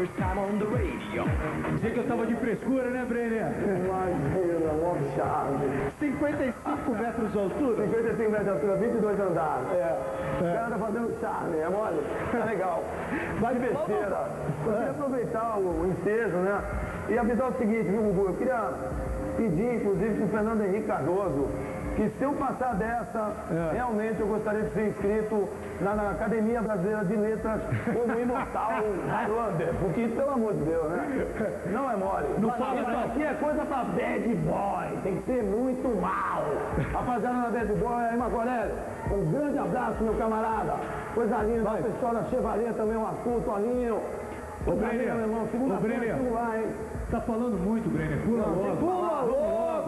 first time on the radio. Dizia que eu tava de frescura, né, Brenner? Imagina, mó charme. 55 metros de altura. 55 metros de altura, 22 andares. O cara tá fazendo charme, é mole? Tá legal. Vai de besteira. Eu queria aproveitar o ensejo, né? E avisar o seguinte, viu, Gugu? Eu queria pedir, inclusive, pro Fernando Henrique Cardoso, que se eu passar dessa, realmente eu gostaria de ser inscrito na Academia Brasileira de Letras como imortal Highlander. Porque, pelo amor de Deus, né? Não é mole. Isso aqui é coisa pra bad boy. Tem que ser muito mal. Rapaziada na bad boy, aí, Marco Aurélio, um grande abraço, meu camarada. Coisa linda. O pessoal da Chevalier também, o Arthur, Toninho. Ô, Brenner, meu irmão, segunda-feira, vamos lá, hein? Tá falando muito, Brenner. Pula logo. Pula logo!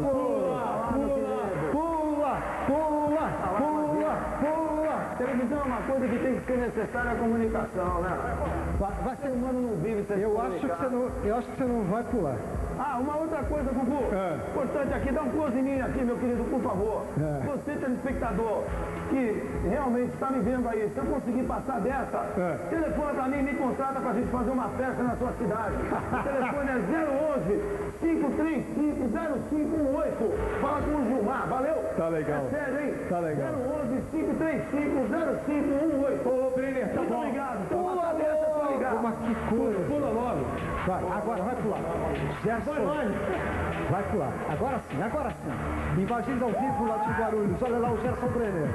Pula! Televisão é uma coisa que tem que ser necessária à comunicação, né? Vai ser... O humano não vive sem Eu acho que você não vai pular. Ah, uma outra coisa, Gugu. Importante aqui, dá um close em mim aqui, meu querido, por favor. Você, telespectador, que realmente está me vendo aí, se eu conseguir passar dessa, telefona pra mim e me contrata pra gente fazer uma festa na sua cidade. O telefone é 011-535-0518. Fala com o Gilmar, valeu? Tá legal. É sério, hein? Tá legal. 011-535-0518. Ô, Brenner, tá bom. Obrigado. Pula logo. Mas que coisa. Pula logo. Vai, agora vai pular. Gerson. Vai pular. Agora sim, agora sim. Imagens ao vivo lá de Guarulhos. Olha lá o Gerson Brenner.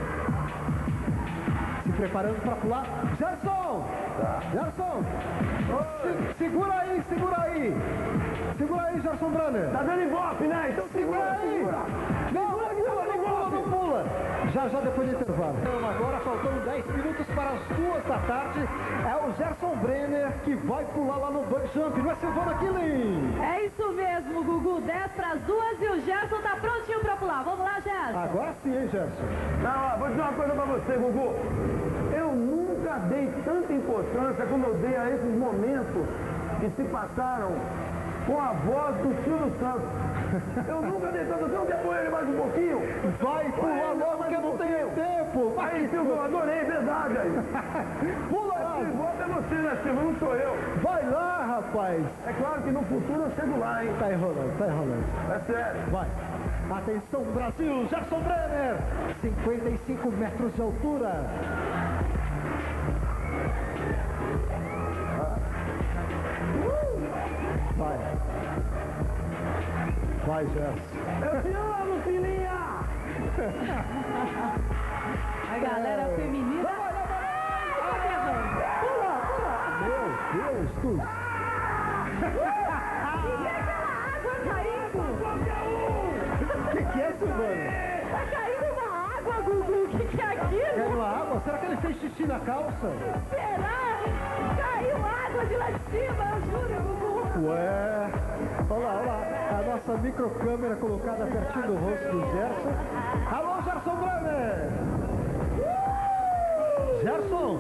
Se preparando para pular. Gerson! Gerson! Segura aí, segura aí! Segura aí, Gerson Brenner! Tá dando ibope, né? Então Segura aí! Não pula! Já depois do intervalo. Agora faltando 10 minutos para as 2 da tarde. É o Gerson Brenner que vai pular lá no bungee jump. Não é Silvana Killing? É isso mesmo, Gugu. 10 para as 2 e o Gerson tá prontinho para pular. Vamos lá, Gerson. Agora sim, hein, Gerson? Não, vou dizer uma coisa pra você, Gugu. Eu nunca dei tanta importância como eu dei a esses momentos que se passaram com a voz do Silvio Santos. Eu nunca dei tanto. Você não quer pôr ele mais um pouquinho? Vai pular logo porque eu não tenho tempo. Aí, Silvio, eu adorei, verdade aí. Pula lá. Esse voto é você, né, Silvio? Não sou eu. Vai lá, rapaz. É claro que no futuro eu chego lá, hein? Tá enrolando, tá enrolando. É sério. Vai. Atenção, Brasil. Gerson Brenner. 55 metros de altura. Vai. Vai, Gerson. Eu te amo, filhinha! A galera feminina. Pula! Meu Deus do céu. Água caindo! O que é, Silvana? Tá caindo uma água, Gugu! O que é aquilo? Caiu a água? Será que ele fez xixi na calça? Será? Caiu água de lá de cima, eu juro, Gugu! Ué, olha lá, a nossa microcâmera colocada pertinho do rosto do Gerson. Alô, Gerson Brenner! Gerson!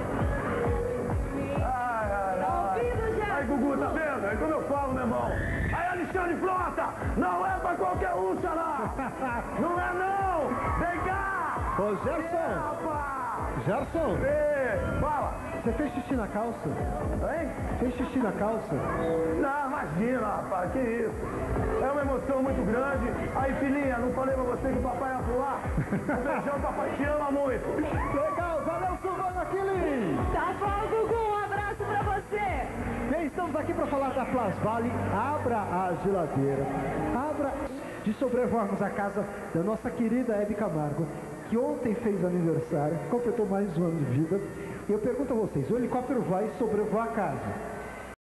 Tá ouvindo, Gerson? Aí, Gugu, tá vendo? É como eu falo, meu irmão. Aí, Alexandre Frota, não é pra qualquer um, xará. Não é, não. Vem cá. Ô, Gerson! Gerson! Fala. Você fez xixi na calça? Hein? Fez xixi na calça? Não, imagina, rapaz, que isso. É uma emoção muito grande. Aí, filhinha, não falei pra você que o papai ia pular? Um beijão, papai te ama muito. Legal, valeu, Silvana Killing! Tá bom, Gugu, um abraço pra você! Bem, estamos aqui para falar da Plasvale. Abra a geladeira. Abra de sobrevoarmos a casa da nossa querida Hebe Camargo, que ontem fez aniversário, completou mais um ano de vida. E eu pergunto a vocês, o helicóptero vai sobrevoar a casa.